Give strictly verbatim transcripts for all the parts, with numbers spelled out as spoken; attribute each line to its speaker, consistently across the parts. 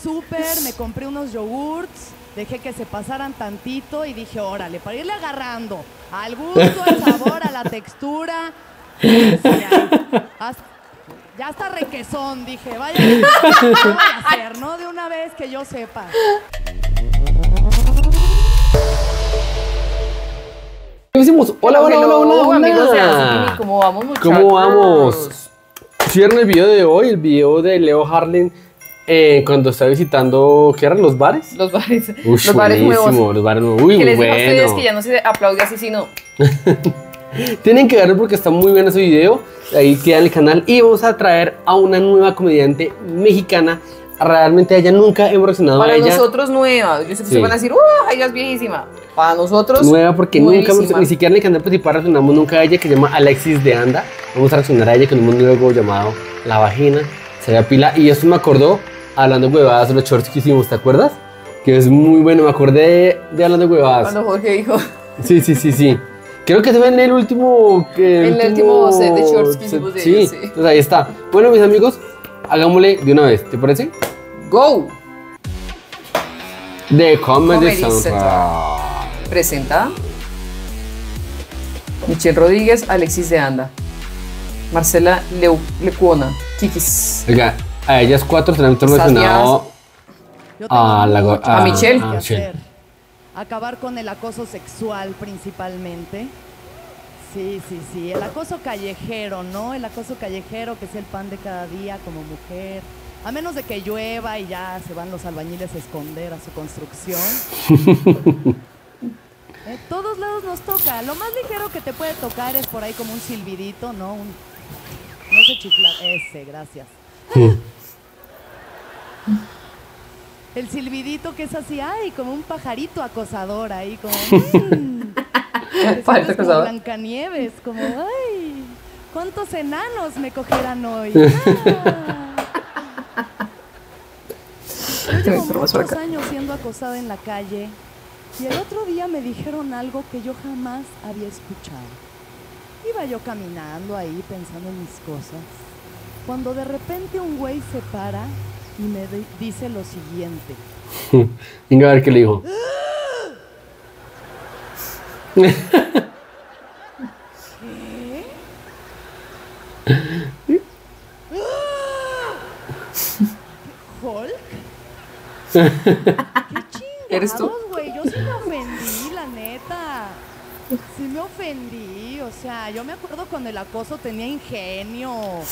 Speaker 1: súper, me compré unos yogurts, dejé que se pasaran tantito y dije, órale, para irle agarrando al gusto, al sabor, a la textura. Sí, ya, hasta, ya está requesón, dije, vaya, ¿qué voy a hacer, no? De una vez que yo sepa.
Speaker 2: Decimos, hola, hola, hola, hola, hola.
Speaker 3: Amigos de Así, ¿cómo vamos, muchachos?
Speaker 2: ¿Cómo vamos? ¿Vieron el video de hoy? El video de Leo Harlem eh, cuando está visitando, ¿qué eran? ¿Los bares?
Speaker 3: Los bares.
Speaker 2: Uy,
Speaker 3: los bares nuevos.
Speaker 2: Los bares nuevos. Uy,
Speaker 3: que les
Speaker 2: bueno.
Speaker 3: digo a ustedes que ya no se aplaude así, sino...
Speaker 2: Tienen que verlo porque está muy bien ese video. Ahí queda en el canal. Y vamos a traer a una nueva comediante mexicana. Realmente a ella nunca hemos reaccionado
Speaker 3: Para
Speaker 2: a ella.
Speaker 3: Para nosotros nueva. Yo sé que
Speaker 2: Sí.
Speaker 3: se van a decir, ¡uh! Ella es viejísima. Para nosotros
Speaker 2: nueva porque nunca hemos, ni siquiera en el canal principal reaccionamos nunca a ella, que se llama Alexis de Anda. Vamos a reaccionar a ella con un monólogo llamado La Vagina. Se ve pila. Y esto me acordó hablando de huevadas de los shorts que hicimos, ¿te acuerdas? Que es muy bueno. Me acordé de, de hablando de huevadas.
Speaker 3: Cuando Jorge dijo.
Speaker 2: Sí, sí, sí, sí. Creo que se ve en el último... Que
Speaker 3: en el último set de shorts que hicimos de
Speaker 2: sí,
Speaker 3: ellos, sí.
Speaker 2: Entonces ahí está. Bueno, mis amigos, hagámosle de una vez, ¿te parece?
Speaker 3: ¡Go!
Speaker 2: De Comedy,
Speaker 3: Comedy
Speaker 2: Central.
Speaker 3: Central. Presenta Michelle Rodríguez, Alexis de Anda, Marcela Leu Lecuona, Kikis.
Speaker 2: Oiga, a ellas cuatro se le han internacionado a, la,
Speaker 3: a, a Michelle.
Speaker 2: A Michelle.
Speaker 1: Acabar con el acoso sexual principalmente. Sí, sí, sí. El acoso callejero, ¿no? El acoso callejero que es el pan de cada día como mujer. A menos de que llueva y ya se van los albañiles a esconder a su construcción. En todos lados nos toca. Lo más ligero que te puede tocar es por ahí como un silbidito, ¿no? Un, no sé chiflar. Ese, gracias. El silbidito que es así, ay, como un pajarito acosador ahí, como... Mmm,
Speaker 3: Pajarito
Speaker 1: como
Speaker 3: acosador.
Speaker 1: Blancanieves, como, ay, ¿cuántos enanos me cogerán hoy? Ah. Yo llevo muchos años siendo acosada en la calle y el otro día me dijeron algo que yo jamás había escuchado. Iba yo caminando ahí pensando en mis cosas, cuando de repente un güey se para y me dice lo siguiente.
Speaker 2: Venga a ver qué le dijo.
Speaker 1: ¿Qué? ¿Hulk? ¿Qué chingados,
Speaker 3: ¿Eres tú?
Speaker 1: güey? Yo sí me ofendí, la neta. Sí me ofendí, o sea, yo me acuerdo cuando el acoso tenía ingenio,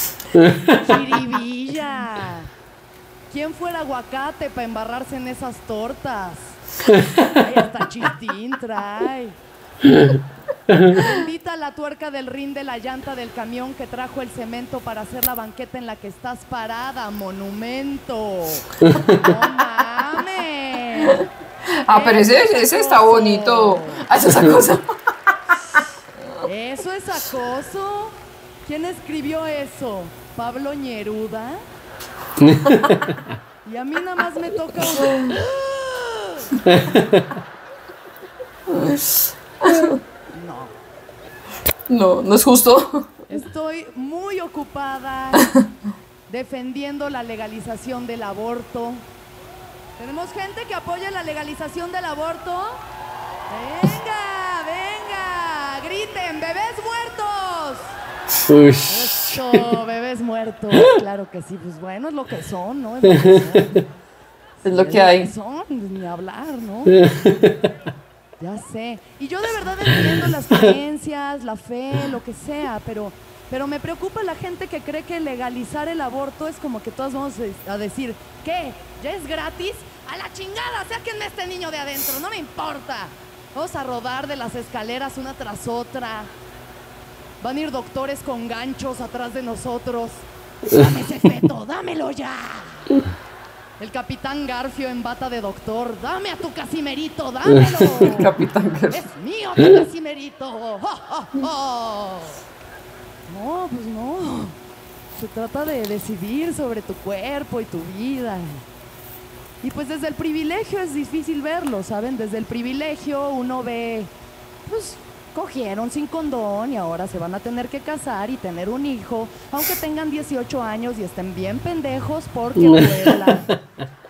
Speaker 1: jiribilla. ¿Quién fuera aguacate para embarrarse en esas tortas? Ay, hasta chistín trae. Bendita la tuerca del rin de la llanta del camión que trajo el cemento para hacer la banqueta en la que estás parada, monumento. ¡No mames!
Speaker 3: Ah, pero ese, ese está bonito. Hace esa cosa.
Speaker 1: ¿Eso es acoso? ¿Quién escribió eso? ¿Pablo Neruda? Y a mí nada más me toca un... No.
Speaker 3: No, no es justo.
Speaker 1: Estoy muy ocupada defendiendo la legalización del aborto. ¿Tenemos gente que apoya la legalización del aborto? ¡Venga, venga! ¡Griten, bebés muertos!
Speaker 2: Uy.
Speaker 1: Eso, bebés muertos. Claro que sí, pues bueno, es lo que son, ¿no? Es lo que son.
Speaker 3: Es lo que hay.
Speaker 1: Son, ni hablar, ¿no? Ya sé. Y yo de verdad entiendo las creencias, la fe, lo que sea, pero, pero me preocupa la gente que cree que legalizar el aborto es como que todos vamos a decir, ¿qué? ¿Ya es gratis? ¡A la chingada! ¡Sáquenme a este niño de adentro! ¡No me importa! Vamos a rodar de las escaleras una tras otra. Van a ir doctores con ganchos atrás de nosotros. ¡Dame ese feto! ¡Dámelo ya! El Capitán Garfio en bata de doctor. ¡Dame a tu Casimerito! ¡Dámelo!
Speaker 3: El Capitán Garfio.
Speaker 1: ¡Es mío tu Casimerito! ¡Oh, oh, oh! No, pues no. Se trata de decidir sobre tu cuerpo y tu vida. Y pues desde el privilegio es difícil verlo, ¿saben? Desde el privilegio uno ve, pues, cogieron sin condón y ahora se van a tener que casar y tener un hijo, aunque tengan dieciocho años y estén bien pendejos porque abuela.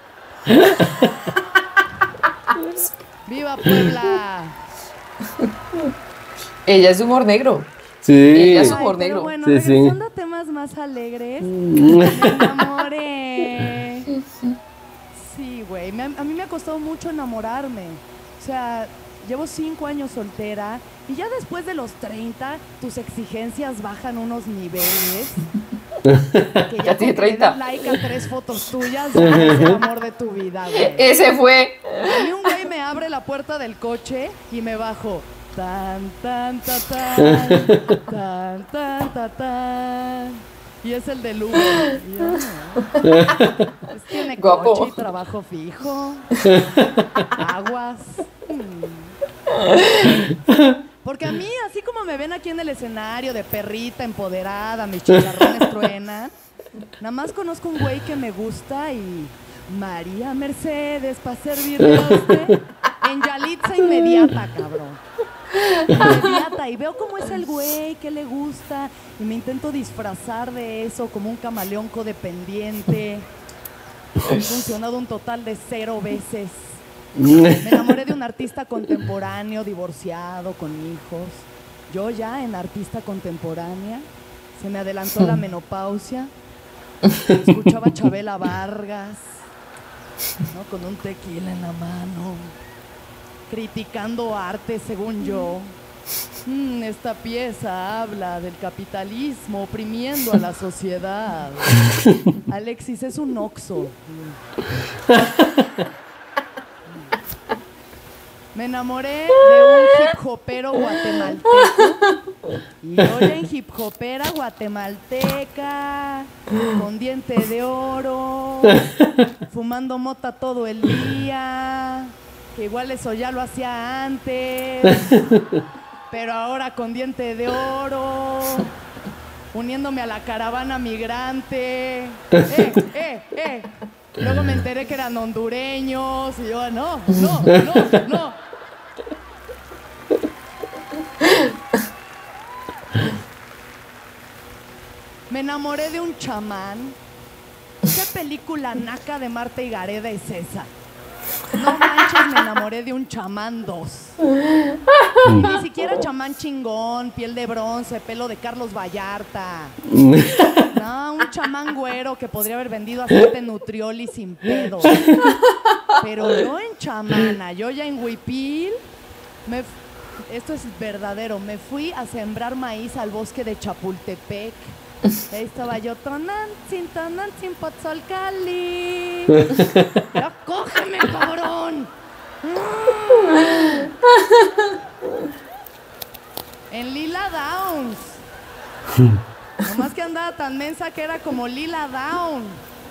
Speaker 1: ¡Viva Puebla!
Speaker 3: Ella es de humor negro.
Speaker 2: Sí.
Speaker 3: Ella es
Speaker 1: Ay,
Speaker 3: humor
Speaker 1: pero
Speaker 3: negro.
Speaker 1: bueno,
Speaker 2: Sí, sí.
Speaker 1: regresando a temas más alegres, me enamoré. Sí, güey, me- a mí me ha costado mucho enamorarme. O sea, llevo cinco años soltera y ya después de los treinta tus exigencias bajan unos niveles. Que
Speaker 3: Ya tiene
Speaker 1: con que le
Speaker 3: treinta.
Speaker 1: des like a tres fotos tuyas, ya es el amor de tu vida, güey.
Speaker 3: Ese fue.
Speaker 1: A mí un güey me abre la puerta del coche y me bajo. Tan, tan, ta, tan, tan, tan, ta, tan. Y es el del Uber. Y yo, no. Es que tiene
Speaker 3: Guapo.
Speaker 1: coche y trabajo fijo. Aguas. Mm. Porque a mí, así como me ven aquí en el escenario de perrita empoderada, mis chicharrones truenan, nada más conozco un güey que me gusta y... María Mercedes, para servirle a usted. En Yalitza inmediata, cabrón. Inmediata. Y veo cómo es el güey, qué le gusta. Y me intento disfrazar de eso como un camaleón codependiente. He funcionado un total de cero veces. Me enamoré de un artista contemporáneo, divorciado, con hijos. Yo ya en artista contemporánea. Se me adelantó la menopausia. Escuchaba a Chabela Vargas, ¿no? Con un tequila en la mano, criticando arte según yo. Mm, esta pieza habla del capitalismo oprimiendo a la sociedad. Alexis es un oxo. Me enamoré de un hip hopero guatemalteco. Y yo en hip hopera guatemalteca, con diente de oro, fumando mota todo el día, que igual eso ya lo hacía antes, pero ahora con diente de oro, uniéndome a la caravana migrante. ¡Eh, eh, eh! Luego me enteré que eran hondureños y yo, no, no, no, no. Me enamoré de un chamán. ¿Qué película naca de Marta y Gareda es esa? No manches, me enamoré de un chamán dos. Y ni siquiera chamán chingón, piel de bronce, pelo de Carlos Vallarta. No, un chamán güero que podría haber vendido aceite Nutrioli sin pedo. Pero yo en chamana, yo ya en Huipil, me, esto es verdadero, me fui a sembrar maíz al bosque de Chapultepec. Y ahí estaba yo, Tonantzin, Tonantzin, Potzolcali. ¡Ya cógeme, cabrón! En Lila Downs. Nomás que andaba tan mensa que era como Lila Down.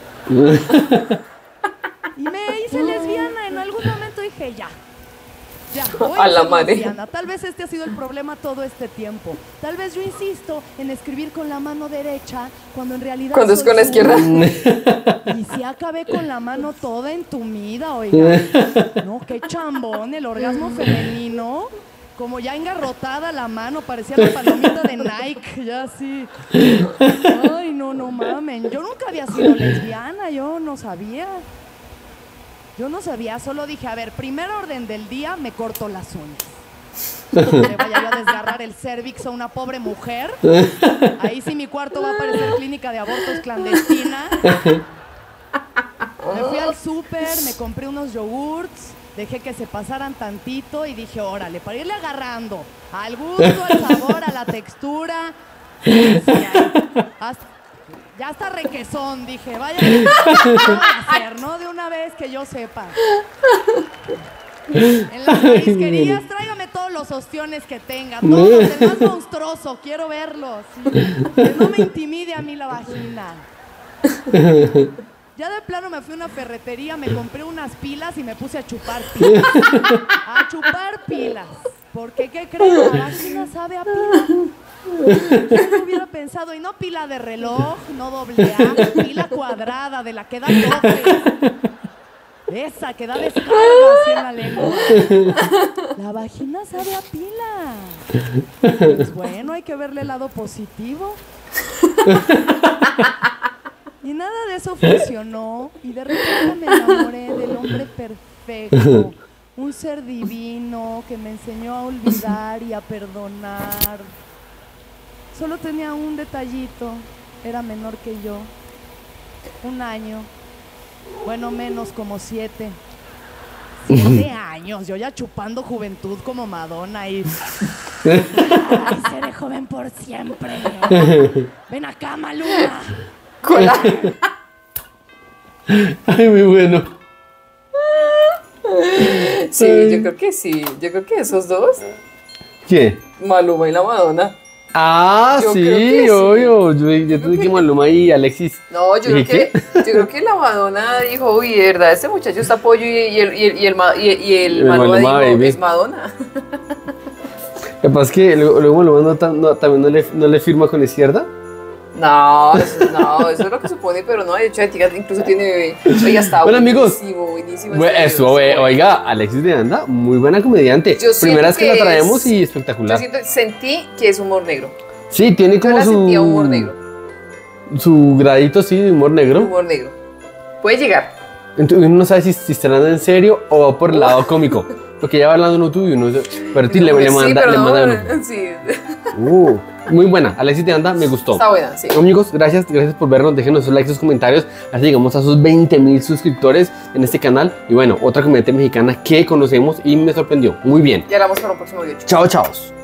Speaker 1: Y me hice lesbiana. En algún momento dije, ya. Ya, voy a,
Speaker 3: A la
Speaker 1: ser
Speaker 3: madre.
Speaker 1: lesbiana. Tal vez este ha sido el problema todo este tiempo. Tal vez yo insisto en escribir con la mano derecha cuando en realidad
Speaker 3: Cuando es
Speaker 1: soy
Speaker 3: con la
Speaker 1: zurda.
Speaker 3: izquierda.
Speaker 1: Y si acabé con la mano toda entumida, oiga. No, qué chambón, el orgasmo femenino. Como ya engarrotada la mano, parecía la palomita de Nike, ya así. Ay, no, no mamen. Yo nunca había sido lesbiana, yo no sabía. Yo no sabía, solo dije, a ver, primer orden del día, me corto las uñas. No le vaya yo a desgarrar el cervix a una pobre mujer. Ahí sí mi cuarto va a parecer clínica de abortos clandestina. Me fui al súper, me compré unos yogurts, dejé que se pasaran tantito y dije, órale, para irle agarrando al gusto, al sabor, a la textura. Sí, sí, ahí. Hasta- ya está requesón, dije, vaya, ¿qué voy a hacer, no? De una vez que yo sepa. En las marisquerías, tráigame todos los ostiones que tenga, todos, el más monstruoso, quiero verlos. Que no me intimide a mí la vagina. Ya de plano me fui a una ferretería, me compré unas pilas y me puse a chupar pilas. A chupar pilas. Porque, ¿qué creen? La vagina sabe a pila. ¿Quién lo hubiera pensado? Y no pila de reloj, no doble A, pila cuadrada, de la que da toques. Esa que da descarga así en la lengua. La vagina sabe a pila. Pues bueno, hay que verle el lado positivo. Y nada de eso funcionó. Y de repente me enamoré del hombre perfecto, un ser divino que me enseñó a olvidar y a perdonar. Solo tenía un detallito, era menor que yo, un año, bueno, menos, como siete. Siete años, yo ya chupando juventud como Madonna y... Ay, seré joven por siempre. Ven acá, Maluma.
Speaker 3: Cola.
Speaker 2: Ay, muy bueno.
Speaker 3: Sí,
Speaker 2: Ay.
Speaker 3: yo creo que sí. Yo creo que esos dos,
Speaker 2: ¿Quién?
Speaker 3: Maluma y la Madonna.
Speaker 2: Ah,
Speaker 3: Yo
Speaker 2: sí,
Speaker 3: creo que sí.
Speaker 2: obvio. Yo, yo tenía que Maluma y Alexis.
Speaker 3: No, yo creo,
Speaker 2: ¿Dije
Speaker 3: que, yo creo que la Madonna dijo, uy, de verdad, este muchacho está pollo y, y el, y el, y el, Ma- y, y el
Speaker 2: El
Speaker 3: Maluma,
Speaker 2: Maluma,
Speaker 3: dijo,
Speaker 2: baby.
Speaker 3: es Madonna.
Speaker 2: Lo que pasa es que luego, luego Maluma no, tan- no, también no le, no le firma con izquierda.
Speaker 3: No, eso, no, eso es lo que supone, pero no, de hecho, Etiqueta incluso tiene bebé. Oiga, está
Speaker 2: Bueno, amigos.
Speaker 3: buenísimo, buenísimo.
Speaker 2: Bueno,
Speaker 3: este
Speaker 2: eso,
Speaker 3: video,
Speaker 2: eh,
Speaker 3: está
Speaker 2: oiga, Alexis de Anda, muy buena comediante.
Speaker 3: Yo siento
Speaker 2: Primera vez que,
Speaker 3: que
Speaker 2: la traemos
Speaker 3: es-
Speaker 2: y
Speaker 3: Yo
Speaker 2: espectacular.
Speaker 3: siento, sentí que es humor negro.
Speaker 2: Sí, tiene
Speaker 3: Yo
Speaker 2: como
Speaker 3: la
Speaker 2: su,
Speaker 3: sentía humor negro.
Speaker 2: su gradito, sí, de humor negro.
Speaker 3: Humor negro. Puede llegar.
Speaker 2: Entonces uno no sabe si, si está hablando en serio o va por el lado cómico. Porque ya va hablando uno tuyo, uno, pero ti le, le
Speaker 3: Sí,
Speaker 2: manda,
Speaker 3: pero
Speaker 2: le
Speaker 3: no,
Speaker 2: manda uno.
Speaker 3: sí.
Speaker 2: Uh, muy buena, Alexis de Anda, me gustó.
Speaker 3: Está buena, sí.
Speaker 2: Amigos, gracias, gracias por vernos, déjenos sus likes, sus comentarios, así llegamos a sus veinte mil suscriptores en este canal. Y bueno, otra comediante mexicana que conocemos y me sorprendió, muy bien.
Speaker 3: Ya la vamos para un próximo video.
Speaker 2: Chao, chao.